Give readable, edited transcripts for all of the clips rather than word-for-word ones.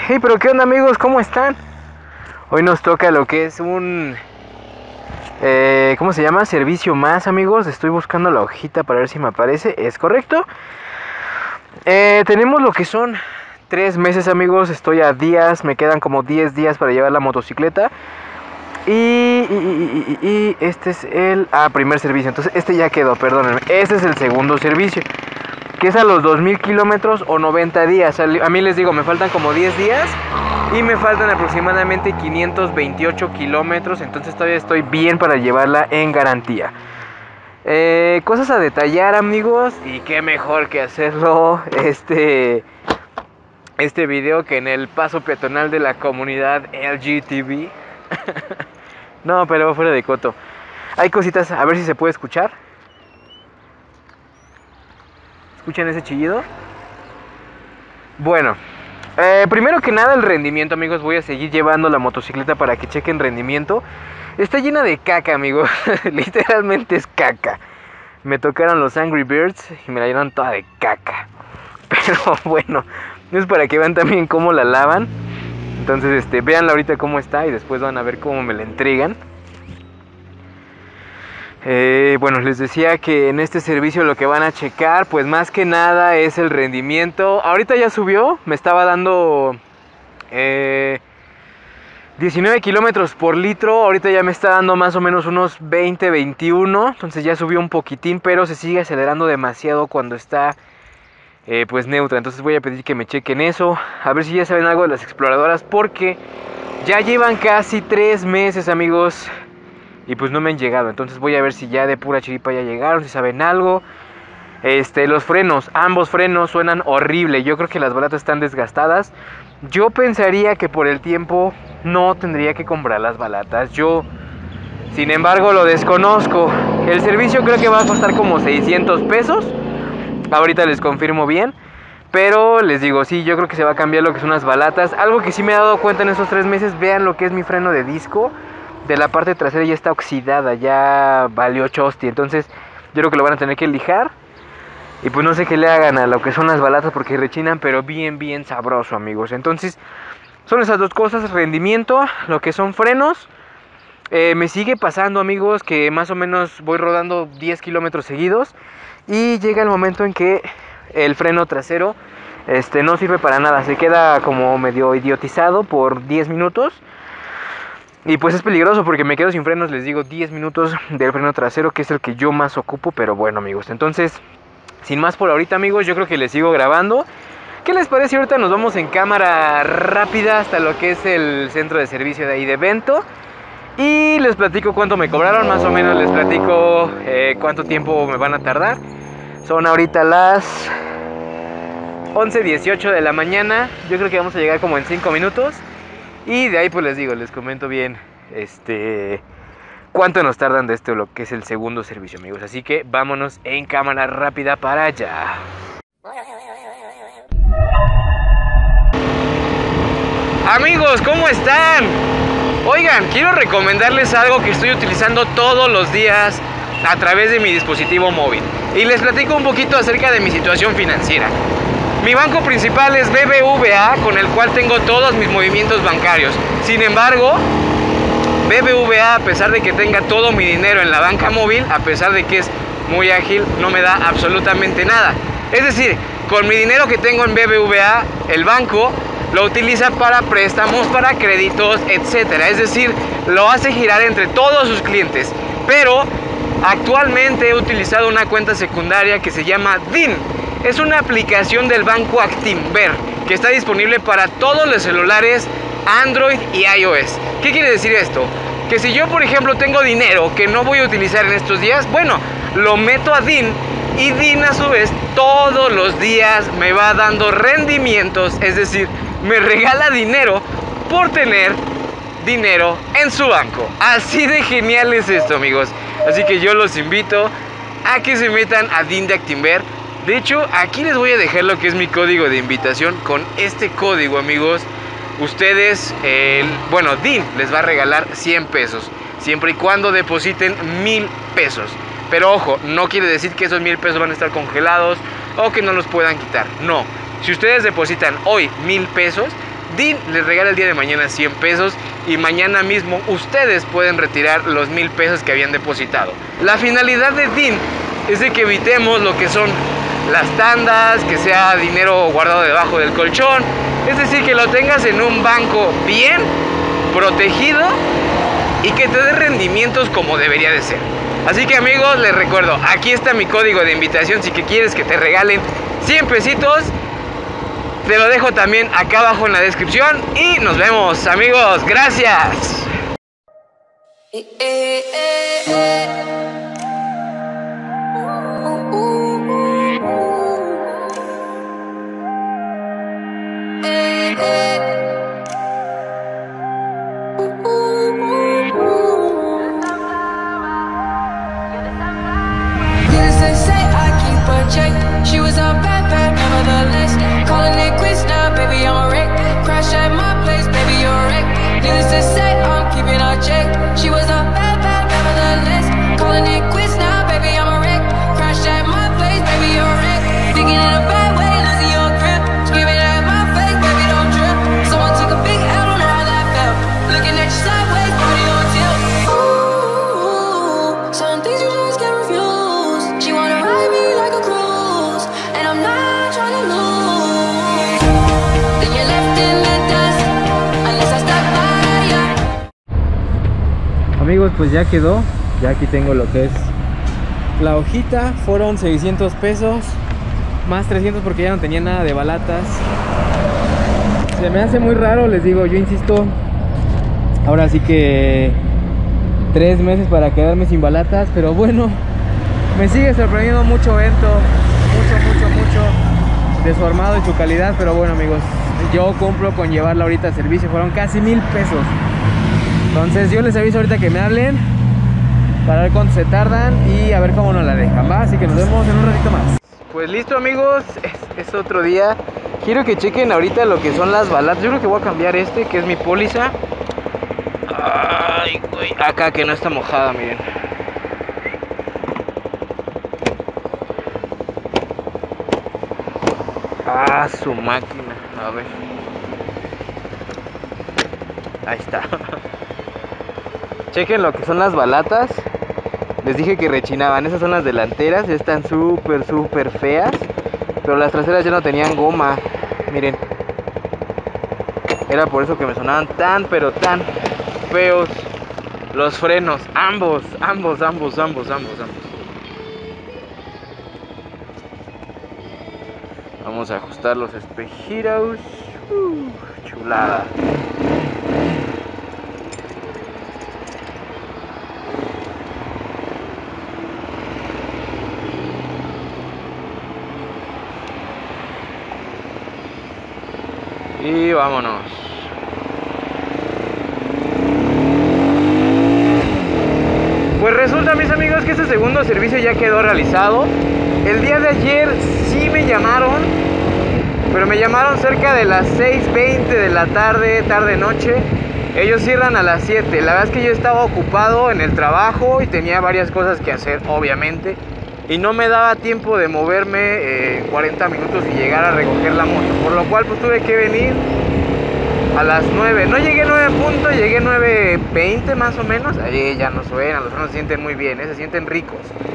Hey, pero qué onda amigos, ¿cómo están? Hoy nos toca lo que es un... ¿cómo se llama? Servicio más, amigos. Estoy buscando la hojita para ver si me aparece. ¿Es correcto? Tenemos lo que son 3 meses, amigos. Estoy a días, me quedan como 10 días para llevar la motocicleta. Y este es el primer servicio. Entonces este ya quedó, perdónenme. Este es el segundo servicio, que es a los 2000 kilómetros o 90 días. A mí les digo, me faltan como 10 días y me faltan aproximadamente 528 kilómetros. Entonces todavía estoy bien para llevarla en garantía. Cosas a detallar, amigos, y qué mejor que hacerlo este video que en el paso peatonal de la comunidad LGTB. No, pero fuera de coto. Hay cositas, a ver si se puede escuchar. ¿Escuchan ese chillido? Bueno, primero que nada el rendimiento, amigos. Voy a seguir llevando la motocicleta para que chequen rendimiento. Está llena de caca, amigos. Literalmente es caca. Me tocaron los Angry Birds y me la llenaron toda de caca. Pero bueno, es para que vean también cómo la lavan. Entonces, véanla ahorita cómo está y después van a ver cómo me la entregan. Bueno, les decía que en este servicio lo que van a checar, pues más que nada es el rendimiento. Ahorita ya subió, me estaba dando 19 kilómetros por litro. Ahorita ya me está dando más o menos unos 20, 21. Entonces ya subió un poquitín, pero se sigue acelerando demasiado cuando está pues neutra. Entonces voy a pedir que me chequen eso. A ver si ya saben algo de las exploradoras, porque ya llevan casi 3 meses, amigos, y pues no me han llegado. Entonces voy a ver si ya de pura chiripa ya llegaron, si saben algo. Los frenos, ambos frenos suenan horrible. Yo creo que las balatas están desgastadas. Yo pensaría que por el tiempo no tendría que comprar las balatas. Yo, sin embargo, lo desconozco. El servicio creo que va a costar como 600 pesos. Ahorita les confirmo bien. Pero les digo, sí, yo creo que se va a cambiar lo que son las balatas. Algo que sí me he dado cuenta en estos 3 meses, vean lo que es mi freno de disco. De la parte trasera ya está oxidada, ya valió chosti. Entonces yo creo que lo van a tener que lijar. Y pues no sé qué le hagan a lo que son las balatas, porque rechinan, pero bien, bien sabroso, amigos. Entonces son esas dos cosas: rendimiento, lo que son frenos. Me sigue pasando, amigos, que más o menos voy rodando 10 kilómetros seguidos y llega el momento en que el freno trasero no sirve para nada. Se queda como medio idiotizado por 10 minutos. Y pues es peligroso porque me quedo sin frenos, les digo, 10 minutos del freno trasero, que es el que yo más ocupo. Pero bueno, amigos, entonces, sin más por ahorita, amigos, yo creo que les sigo grabando. ¿Qué les parece? Ahorita nos vamos en cámara rápida hasta lo que es el centro de servicio de ahí de Bento. Y les platico cuánto me cobraron, más o menos les platico cuánto tiempo me van a tardar. Son ahorita las 11:18 de la mañana. Yo creo que vamos a llegar como en 5 minutos. Y de ahí pues les digo, les comento bien cuánto nos tardan de esto, lo que es el segundo servicio, amigos. Así que vámonos en cámara rápida para allá. Amigos, ¿cómo están? Oigan, quiero recomendarles algo que estoy utilizando todos los días a través de mi dispositivo móvil. Y les platico un poquito acerca de mi situación financiera. Mi banco principal es BBVA, con el cual tengo todos mis movimientos bancarios. Sin embargo, BBVA, a pesar de que tenga todo mi dinero en la banca móvil, a pesar de que es muy ágil, no me da absolutamente nada. Es decir, con mi dinero que tengo en BBVA, el banco lo utiliza para préstamos, para créditos, etc. Es decir, lo hace girar entre todos sus clientes. Pero actualmente he utilizado una cuenta secundaria que se llama DIN. Es una aplicación del banco Actinver que está disponible para todos los celulares Android y iOS. ¿Qué quiere decir esto? Que si yo, por ejemplo, tengo dinero que no voy a utilizar en estos días, bueno, lo meto a DIN y DIN a su vez todos los días me va dando rendimientos, es decir, me regala dinero por tener dinero en su banco. Así de genial es esto, amigos. Así que yo los invito a que se metan a DIN de Actinver. De hecho, aquí les voy a dejar lo que es mi código de invitación. Con este código, amigos, ustedes, DIN les va a regalar 100 pesos, siempre y cuando depositen 1000 pesos. Pero ojo, no quiere decir que esos 1000 pesos van a estar congelados o que no los puedan quitar. No, si ustedes depositan hoy 1000 pesos, Dean les regala el día de mañana 100 pesos y mañana mismo ustedes pueden retirar los 1000 pesos que habían depositado. La finalidad de Dean es de que evitemos lo que son las tandas, que sea dinero guardado debajo del colchón, es decir, que lo tengas en un banco bien protegido y que te dé rendimientos como debería de ser. Así que amigos, les recuerdo, aquí está mi código de invitación si que quieres que te regalen 100 pesitos. Te lo dejo también acá abajo en la descripción y nos vemos amigos, gracias. She was a bad, bad, nevertheless. Calling it quits now, baby, I'm a wreck. Crash at my place, baby, you're a wreck. Needless to say, I'm keeping her check. She was a bad, bad, nevertheless. Calling it quits now, baby, I'm a wreck. Crash at my place, baby, you're a wreck. Thinking in a bad way, losing your grip. Screaming at my face, baby, don't trip. Someone took a big L, don't know how that felt. Looking at you sideways, body on tilt. Ooh, some things you just can't refuse. She wanna ride me like a cruise, and I'm not trying to lose. Then you're left in the dust, unless I stop by ya. Amigos, pues ya quedó. Ya aquí tengo lo que es la hojita. Fueron 600 pesos más 300 porque ya no tenía nada de balatas. Se me hace muy raro, les digo, yo insisto. Ahora sí que 3 meses para quedarme sin balatas, pero bueno, me sigue sorprendiendo mucho Vento. Mucho de su armado y su calidad. Pero bueno amigos, yo cumplo con llevarla ahorita a servicio. Fueron casi 1000 pesos. Entonces yo les aviso ahorita que me hablen para ver cuánto se tardan y a ver cómo nos la dejan, ¿va? Así que nos vemos en un ratito más. Pues listo amigos, es otro día. Quiero que chequen ahorita lo que son las balatas. Yo creo que voy a cambiar este, que es mi póliza. Ay, güey, acá que no está mojada, miren. Ah, su máquina, a ver. Ahí está. Chequen lo que son las balatas. Les dije que rechinaban. Esas son las delanteras. Están súper feas. Pero las traseras ya no tenían goma. Miren. Era por eso que me sonaban tan, pero tan feos los frenos. Ambos. Vamos a ajustar los espejitos. Chulada. Y vámonos. Pues resulta, mis amigos, que este segundo servicio ya quedó realizado. El día de ayer sí me llamaron, pero me llamaron cerca de las 6:20 de la tarde, noche. Ellos cierran a las 7. La verdad es que yo estaba ocupado en el trabajo y tenía varias cosas que hacer, obviamente. Y no me daba tiempo de moverme 40 minutos y llegar a recoger la moto. Por lo cual pues tuve que venir a las 9. No llegué 9 puntos, llegué 9:20 más o menos. Ahí ya no suenan, los frenos se sienten muy bien, se sienten ricos.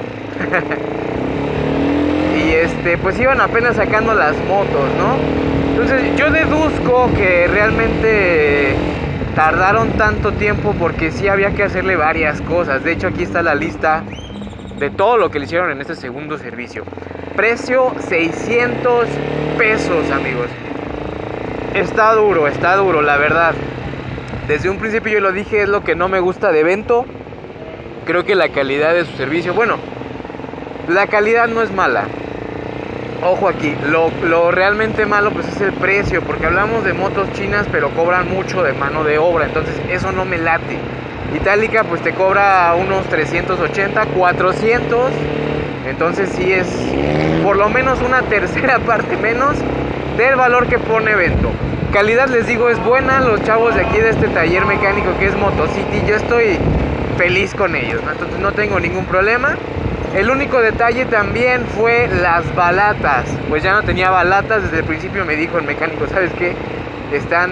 Y pues iban apenas sacando las motos, ¿no? Entonces yo deduzco que realmente tardaron tanto tiempo porque sí había que hacerle varias cosas. De hecho aquí está la lista de todo lo que le hicieron en este segundo servicio. Precio 600 pesos, amigos. Está duro, la verdad. Desde un principio yo lo dije, es lo que no me gusta de Vento. Creo que la calidad de su servicio, bueno, la calidad no es mala. Ojo aquí, lo realmente malo pues es el precio, porque hablamos de motos chinas, pero cobran mucho de mano de obra, entonces eso no me late. Itálica pues te cobra unos 380, 400, entonces sí es por lo menos una tercera parte menos del valor que pone Vento. Calidad, les digo, es buena. Los chavos de aquí de este taller mecánico que es Motocity, yo estoy feliz con ellos, ¿no? Entonces no tengo ningún problema. El único detalle también fue las balatas. Pues ya no tenía balatas. Desde el principio me dijo el mecánico, ¿sabes qué? Están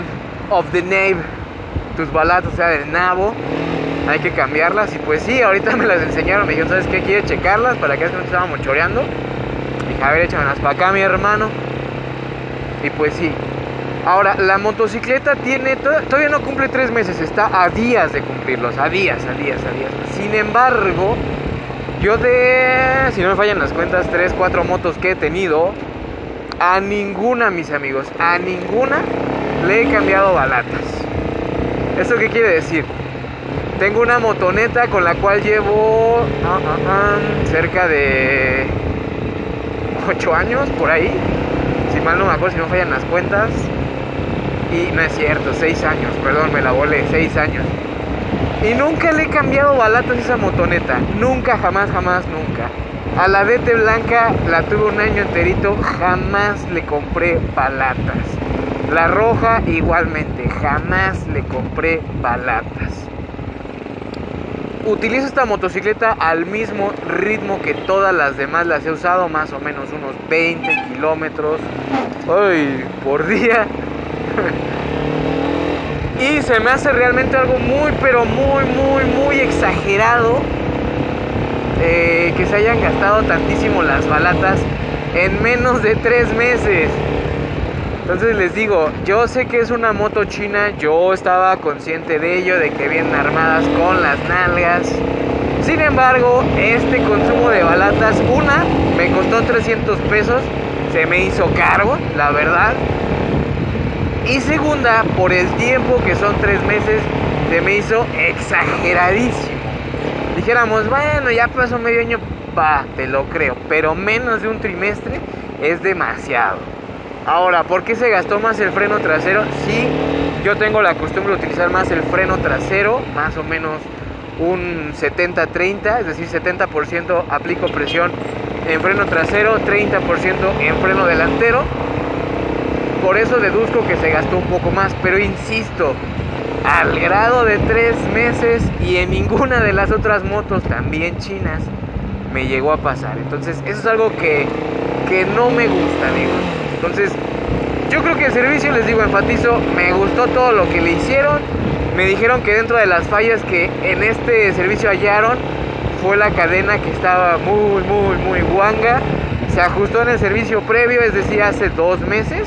of the nave, tus balatas, o sea, del nabo, hay que cambiarlas. Y pues sí, ahorita me las enseñaron, me dijeron, ¿sabes qué? ¿Quieres checarlas? Para que no te estábamos choreando. Dije, a ver, échamelas para acá, mi hermano. Y pues sí. Ahora, la motocicleta tiene, todavía no cumple 3 meses, está a días de cumplirlos, a días. Sin embargo, yo si no me fallan las cuentas, 3, 4 motos que he tenido, a ninguna, mis amigos, a ninguna le he cambiado balatas. ¿Eso qué quiere decir? Tengo una motoneta con la cual llevo cerca de 8 años, por ahí. Si mal no me acuerdo, si no fallan las cuentas. Y no es cierto, 6 años, perdón, me la volé, 6 años. Y nunca le he cambiado balatas a esa motoneta. Nunca, jamás, nunca. A la DT blanca la tuve un año enterito, jamás le compré balatas. La roja igualmente, jamás le compré balatas. Utilizo esta motocicleta al mismo ritmo que todas las demás las he usado, más o menos unos 20 kilómetros por día. Y se me hace realmente algo muy, pero muy exagerado que se hayan gastado tantísimo las balatas en menos de 3 meses. Entonces les digo, yo sé que es una moto china, yo estaba consciente de ello, de que vienen armadas con las nalgas. Sin embargo, este consumo de balatas, me costó 300 pesos, se me hizo caro, la verdad. Y segunda, por el tiempo que son 3 meses, se me hizo exageradísimo. Dijéramos, bueno, ya pasó medio año, te lo creo, pero menos de un trimestre es demasiado. Ahora, ¿por qué se gastó más el freno trasero? Sí, yo tengo la costumbre de utilizar más el freno trasero, más o menos un 70-30, es decir, 70% aplico presión en freno trasero, 30% en freno delantero. Por eso deduzco que se gastó un poco más, pero insisto, al grado de 3 meses y en ninguna de las otras motos, también chinas, me llegó a pasar. Entonces, eso es algo que no me gusta, amigos. Entonces, yo creo que el servicio, les digo, enfatizo, me gustó todo lo que le hicieron. Me dijeron que dentro de las fallas que en este servicio hallaron fue la cadena, que estaba muy guanga. Se ajustó en el servicio previo, es decir, hace 2 meses.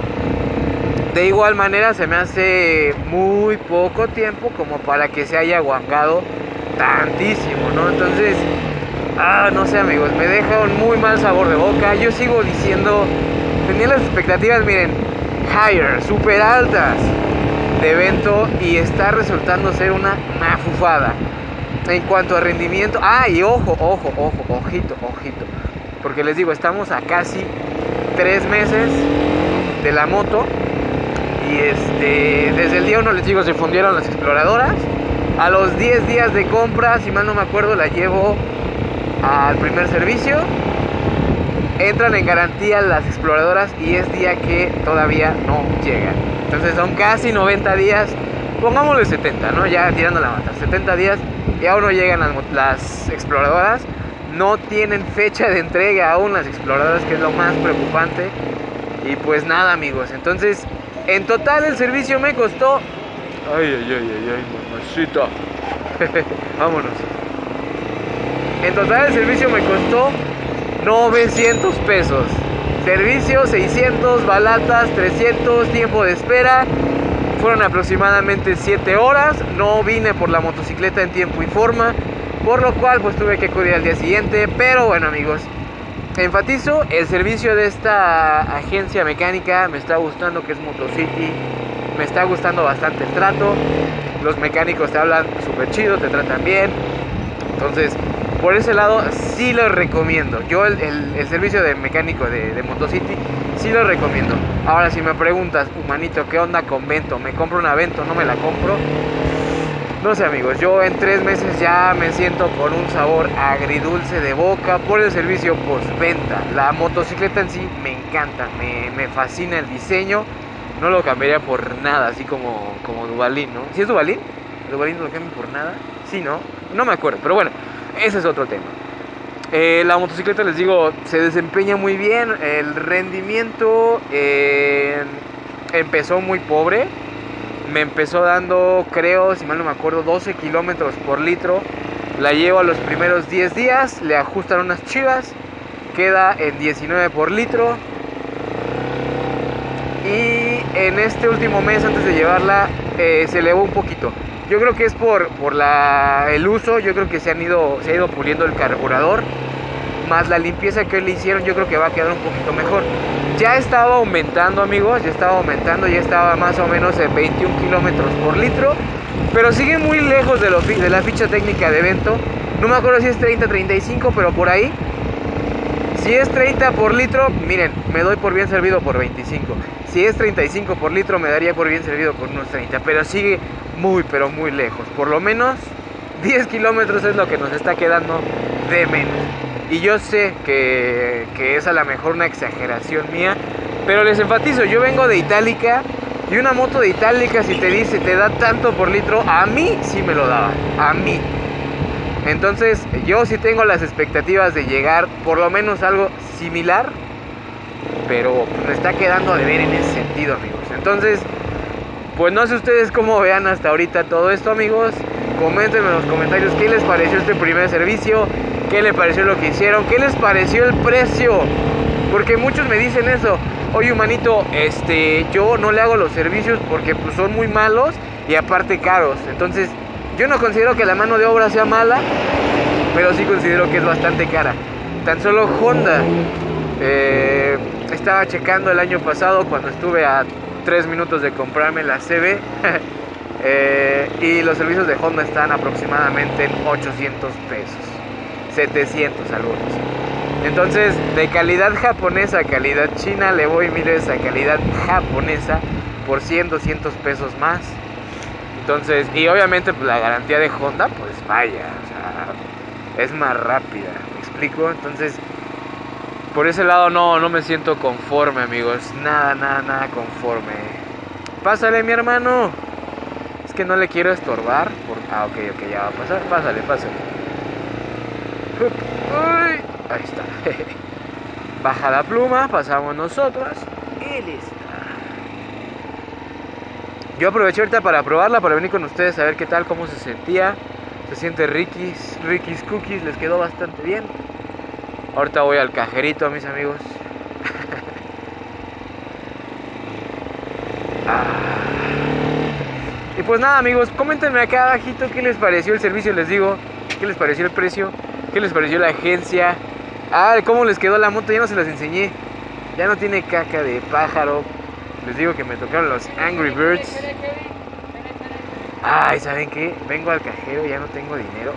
De igual manera se me hace muy poco tiempo como para que se haya guangado tantísimo, ¿no? Entonces, no sé, amigos, me deja un muy mal sabor de boca. Yo sigo diciendo, tenía las expectativas, miren, higher, super altas de evento, y está resultando ser una mafufada en cuanto a rendimiento. Y ojito, porque les digo, estamos a casi 3 meses de la moto. Y desde el día 1, les digo, se fundieron las exploradoras. A los 10 días de compra, si mal no me acuerdo, la llevo al primer servicio. Entran en garantía las exploradoras y es día que todavía no llegan. Entonces son casi 90 días, pongámosle 70, ¿no? Ya tirando la mata, 70 días y aún no llegan las exploradoras. No tienen fecha de entrega aún las exploradoras, que es lo más preocupante. Y pues nada, amigos, entonces en total el servicio me costó... Ay, mamacita. Vámonos. En total el servicio me costó 900 pesos. Servicio 600, balatas 300, tiempo de espera fueron aproximadamente 7 horas. No vine por la motocicleta en tiempo y forma, por lo cual pues tuve que acudir al día siguiente. Pero bueno, amigos, enfatizo, el servicio de esta agencia mecánica me está gustando, que es Motocity. Me está gustando bastante el trato. Los mecánicos te hablan súper chido, te tratan bien. Entonces, por ese lado sí lo recomiendo. Yo el servicio de mecánico de Motocity sí lo recomiendo. Ahora, si me preguntas, humanito, ¿qué onda con Vento? ¿Me compro una Vento? ¿No me la compro? No sé, amigos, yo en 3 meses ya me siento con un sabor agridulce de boca por el servicio postventa. La motocicleta en sí me encanta, me fascina el diseño. No lo cambiaría por nada, así como Duvalin, ¿no? ¿Sí es Duvalin? ¿Duvalin no lo cambia por nada? Sí, ¿no? No me acuerdo, pero bueno, ese es otro tema. La motocicleta, les digo, se desempeña muy bien. El rendimiento empezó muy pobre. me empezó dando, creo, si mal no me acuerdo, 12 kilómetros por litro. La llevo a los primeros 10 días, le ajustan unas chivas, queda en 19 por litro. Y en este último mes, antes de llevarla, se elevó un poquito. Yo creo que es por el uso, yo creo que se ha ido puliendo el carburador. Más la limpieza que le hicieron, yo creo que va a quedar un poquito mejor. Ya estaba aumentando, amigos, ya estaba más o menos en 21 kilómetros por litro. Pero sigue muy lejos de la ficha técnica de Vento. No me acuerdo si es 30-35, pero por ahí. Si es 30 por litro, miren, me doy por bien servido por 25. Si es 35 por litro, me daría por bien servido por unos 30. Pero sigue muy, pero muy lejos. Por lo menos 10 kilómetros es lo que nos está quedando de menos. Y yo sé que es a lo mejor una exageración mía, pero les enfatizo, yo vengo de Itálica. Y una moto de Itálica, si te da tanto por litro, a mí sí me lo daba, a mí. Entonces yo sí tengo las expectativas de llegar por lo menos algo similar, pero me está quedando de ver en ese sentido, amigos. Entonces, pues no sé ustedes cómo vean hasta ahorita todo esto, amigos. Coméntenme en los comentarios qué les pareció este primer servicio, qué les pareció lo que hicieron, qué les pareció el precio. Porque muchos me dicen eso: oye, humanito, yo no le hago los servicios porque pues son muy malos y aparte caros. Entonces, yo no considero que la mano de obra sea mala, pero sí considero que es bastante cara. Tan solo Honda, estaba checando el año pasado cuando estuve a 3 minutos de comprarme la CB, y los servicios de Honda están aproximadamente en 800 pesos, 700 algunos. Entonces, de calidad japonesa a calidad china, le voy miles a calidad japonesa por 100, 200 pesos más. Entonces, y obviamente pues, la garantía de Honda, pues vaya, o sea, es más rápida, ¿me explico? Entonces, por ese lado no me siento conforme, amigos, nada conforme. Pásale, mi hermano. Es que no le quiero estorbar. Ok, ya va a pasar, pásale. Uy, ahí está. Baja la pluma, pasamos nosotros y listo. Yo aproveché ahorita para probarla, para venir con ustedes a ver qué tal, cómo se sentía. Se siente Ricky's Cookies, les quedó bastante bien. Ahorita voy al cajerito, mis amigos. Y pues nada, amigos, coméntenme acá abajito qué les pareció el servicio, les digo, qué les pareció el precio, qué les pareció la agencia. Cómo les quedó la moto, ya no se las enseñé. Ya no tiene caca de pájaro. Les digo que me tocaron los Angry Birds. ¿Saben qué? Vengo al cajero, ya no tengo dinero.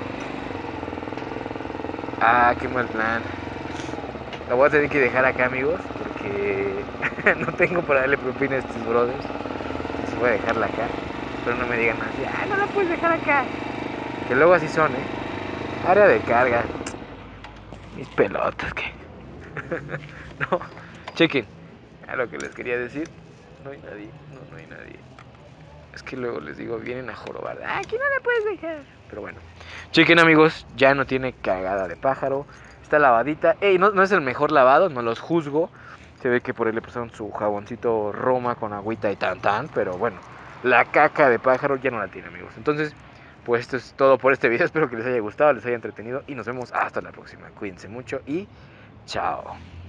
Qué mal plan. La voy a tener que dejar acá, amigos, porque no tengo para darle propina a estos brothers. Entonces voy a dejarla acá. Pero no me digan así, no la puedes dejar acá. Que luego así son, área de carga. Mis pelotas, ¿qué? No, chequen. A lo que les quería decir, no hay nadie, no hay nadie. Es que luego les digo, vienen a jorobar. Aquí no la puedes dejar. Pero bueno, chequen, amigos, ya no tiene cagada de pájaro. Está lavadita. No es el mejor lavado, no los juzgo. Se ve que por ahí le pusieron su jaboncito Roma con agüita y tan. Pero bueno, la caca de pájaro ya no la tiene, amigos. Entonces, pues esto es todo por este video. Espero que les haya gustado, les haya entretenido. Y nos vemos hasta la próxima. Cuídense mucho y chao.